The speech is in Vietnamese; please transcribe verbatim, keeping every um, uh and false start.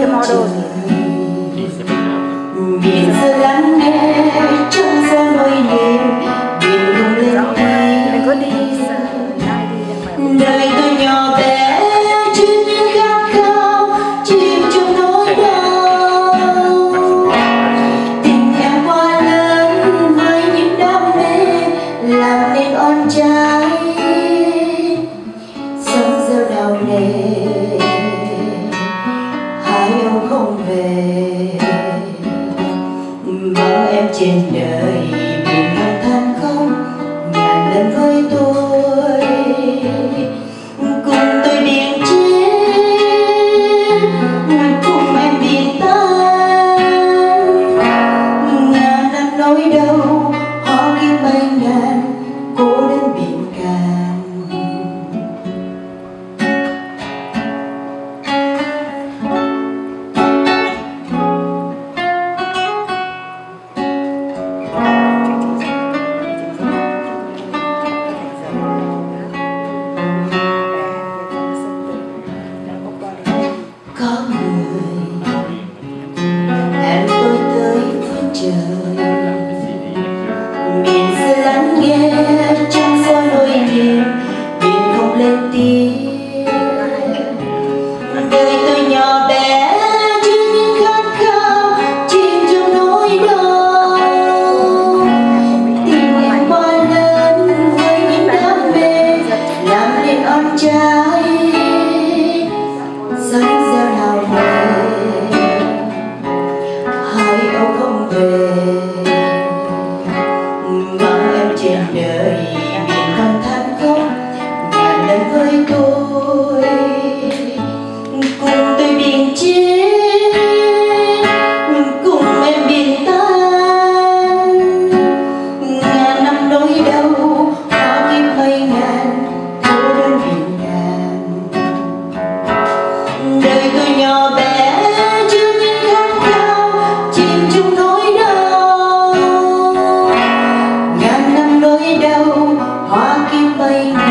biển giờ lắng nghe trong gió nỗi niềm biển không lên tiếng đời tôi nhỏ bé chưa những khát khao chìm trong nỗi đau tình em quá lớn với những đam mê làm nên on trái sống gieo đau nề hai ông không về vắng em trên đời biển hàng than khóc ngàn lần với tôi cùng tôi biển chết cùng em biển tan ngàn năm nỗi đau hóa kiếp bay ngàn cố đến biển cạn. Có người hẹn tôi tới phương trời biển sẽ lắng nghe trong gió nỗi niềm biển không lên tiếng đời tôi nhỏ bé chưa những khát khao chìm trong nỗi đau tình em quá lớn với những đam mê làm nên on trái sống gieo nào về hai ông không về vắng em trên đời biển còn than khóc ngàn lần với tôi cùng tôi biển chết cùng em biển tan ngàn năm nỗi đau hóa kiếp mây ngàn cô đơn biển ngàn đời tôi nhỏ bé chưa những khát khao chìm trong nỗi đau ngàn năm nỗi đau hóa kiếp mây ngàn.